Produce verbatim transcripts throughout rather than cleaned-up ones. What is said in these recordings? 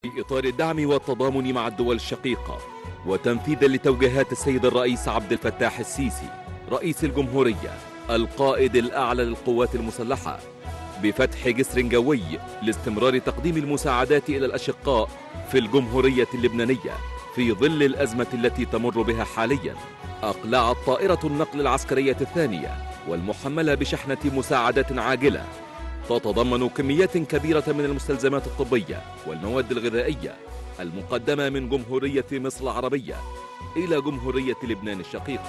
في إطار الدعم والتضامن مع الدول الشقيقة وتنفيذا لتوجيهات السيد الرئيس عبد الفتاح السيسي رئيس الجمهورية القائد الأعلى للقوات المسلحة بفتح جسر جوي لاستمرار تقديم المساعدات إلى الأشقاء في الجمهورية اللبنانية في ظل الأزمة التي تمر بها حاليا. أقلعت طائرة النقل العسكرية الثانية والمحملة بشحنة مساعدات عاجلة تتضمن كميات كبيرة من المستلزمات الطبية والمواد الغذائية المقدمة من جمهورية مصر العربية إلى جمهورية لبنان الشقيقة.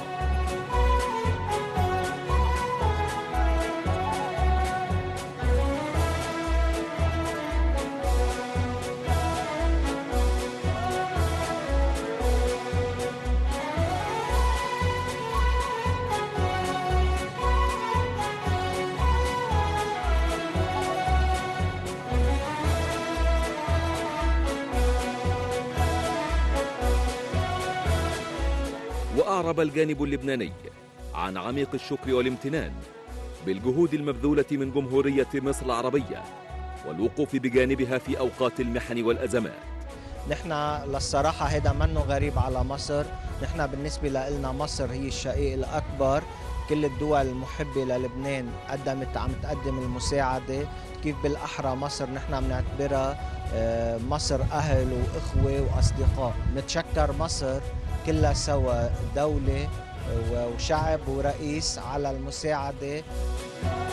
وأعرب الجانب اللبناني عن عميق الشكر والامتنان بالجهود المبذولة من جمهورية مصر العربية والوقوف بجانبها في أوقات المحن والأزمات. نحن للصراحة هذا منه غريب على مصر، نحن بالنسبة لنا مصر هي الشقيق الأكبر. كل الدول المحبة للبنان قدمت عم تقدم المساعدة، كيف بالأحرى مصر نحن بنعتبرها مصر أهل وإخوة وأصدقاء. نتشكر مصر كلها سوا، دولة وشعب ورئيس، على المساعدة.